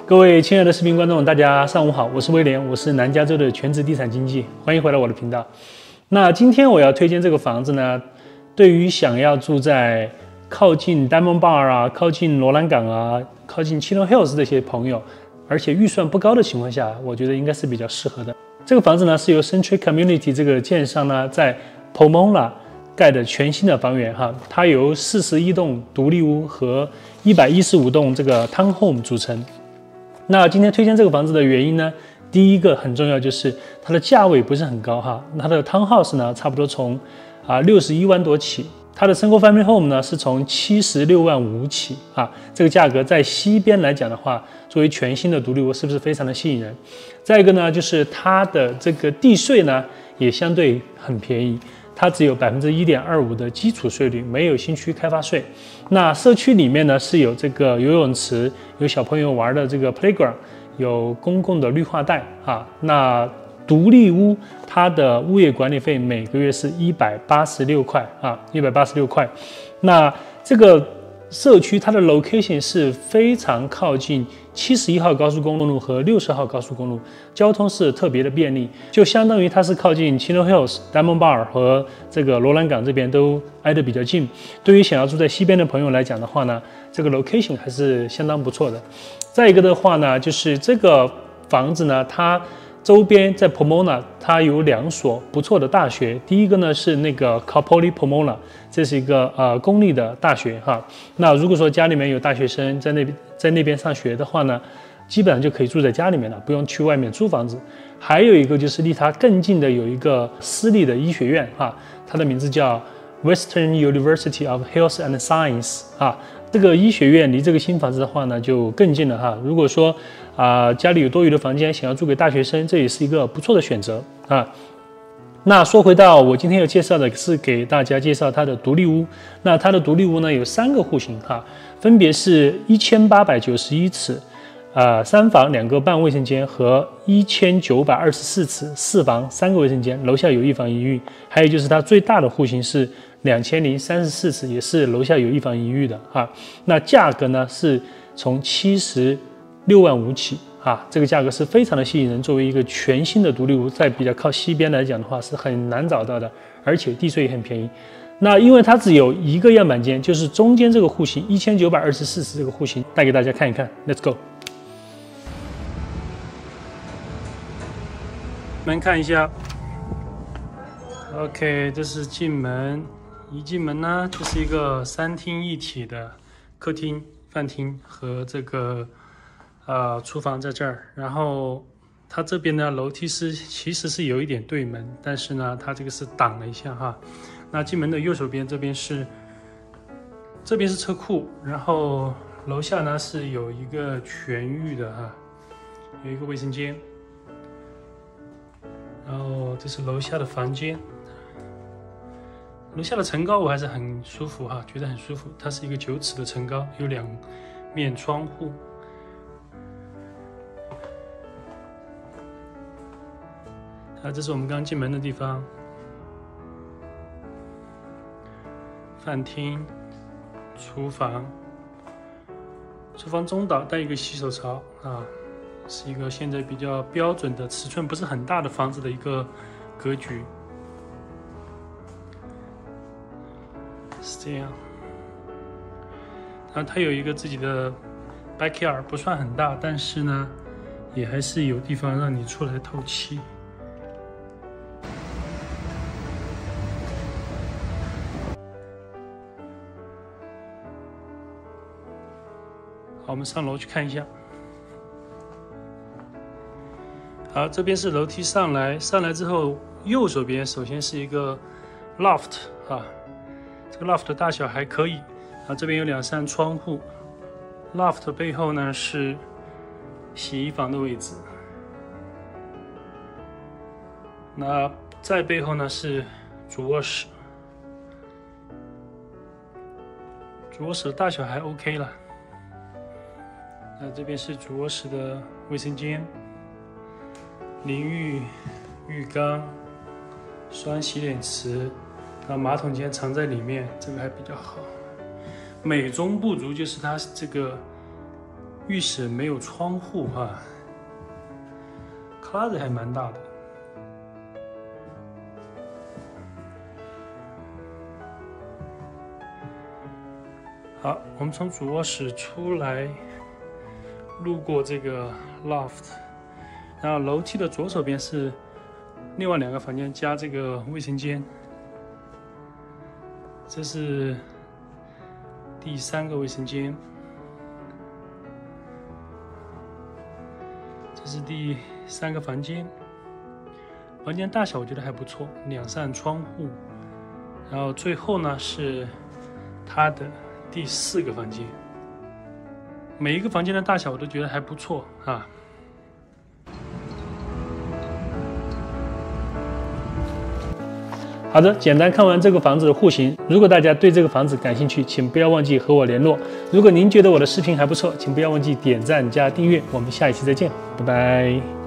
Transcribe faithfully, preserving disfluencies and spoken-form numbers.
各位亲爱的视频观众，大家上午好，我是威廉，我是南加州的全职地产经纪，欢迎回来我的频道。那今天我要推荐这个房子呢，对于想要住在靠近 Diamond Bar 啊、靠近罗兰港啊、靠近 Chino Hills 这些朋友，而且预算不高的情况下，我觉得应该是比较适合的。这个房子呢是由 Century Community 这个建商呢在 Pomona 盖的全新的房源哈，它由四十一栋独立屋和一百一十五栋这个 Townhome 组成。那今天推荐这个房子的原因呢，第一个很重要就是它的价位不是很高哈，它的 Townhouse 呢差不多从啊六十一万多起，它的 Single Family Home 呢是从七十六万五起啊，这个价格在西边来讲的话，作为全新的独立屋是不是非常的吸引人？再一个呢，就是它的这个地税呢也相对很便宜。它只有 百分之一点二五 的基础税率，没有新区开发税。那社区里面呢是有这个游泳池，有小朋友玩的这个 playground， 有公共的绿化带啊。那独立屋它的物业管理费每个月是一百八十六块啊，一百八十六块。那这个社区它的 location 是非常靠近七十一号高速公路和六十号高速公路，交通是特别的便利，就相当于它是靠近 Chino Hills、Diamond Bar 和这个罗兰港这边都挨得比较近。对于想要住在西边的朋友来讲的话呢，这个 location 还是相当不错的。再一个的话呢，就是这个房子呢，它周边在 Pomona 它有两所不错的大学，第一个呢是那个 Cal Poly Pomona， 这是一个呃公立的大学哈。那如果说家里面有大学生在那边在那边上学的话呢，基本上就可以住在家里面了，不用去外面租房子。还有一个就是离它更近的有一个私立的医学院哈，它的名字叫 Western University of Health and Science 啊。这个医学院离这个新房子的话呢就更近了哈。如果说啊、呃、家里有多余的房间想要租给大学生，这也是一个不错的选择啊。那说回到我今天要介绍的是给大家介绍它的独立屋。那它的独立屋呢有三个户型哈，分别是一千八百九十一尺，呃三房两个半卫生间和一千九百二十四尺四房三个卫生间，楼下有一房一浴。还有就是它最大的户型是两千零三十四尺，也是楼下有一房一浴的啊。那价格呢是从七十六万五起啊，这个价格是非常的吸引人。作为一个全新的独立屋，在比较靠西边来讲的话是很难找到的，而且地税也很便宜。那因为它只有一个样板间，就是中间这个户型一千九百二十四尺这个户型，带给大家看一看。Let's go。门看一下 ，OK， 这是进门。一进门呢，就是一个三厅一体的客厅、饭厅和这个呃厨房在这儿。然后它这边呢，楼梯是其实是有一点对门，但是呢，它这个是挡了一下哈。那进门的右手边这边是这边是车库，然后楼下呢是有一个全浴的哈，有一个卫生间。然后这是楼下的房间。楼下的层高我还是很舒服哈，觉得很舒服。它是一个九尺的层高，有两面窗户。啊，这是我们刚进门的地方，饭厅、厨房，厨房中岛带一个洗手槽啊，是一个现在比较标准的尺寸不是很大的房子的一个格局。是这样，啊，它有一个自己的 backyard， 不算很大，但是呢，也还是有地方让你出来透气。好，我们上楼去看一下。好，这边是楼梯上来，上来之后，右手边首先是一个 loft 啊。这个 loft 的大小还可以啊，这边有两扇窗户。loft 背后呢是洗衣房的位置，那在背后呢是主卧室。主卧室的大小还 OK 了。那这边是主卧室的卫生间、淋浴、浴缸、双洗脸池。那马桶间藏在里面，这个还比较好。美中不足就是它这个浴室没有窗户哈，closet还蛮大的。好，我们从主卧室出来，路过这个 loft， 然后楼梯的左手边是另外两个房间加这个卫生间。这是第三个卫生间，这是第三个房间。房间大小我觉得还不错，两扇窗户。然后最后呢是它的第四个房间。每一个房间的大小我都觉得还不错啊。好的，简单看完这个房子的户型，如果大家对这个房子感兴趣，请不要忘记和我联络。如果您觉得我的视频还不错，请不要忘记点赞加订阅。我们下一期再见，拜拜。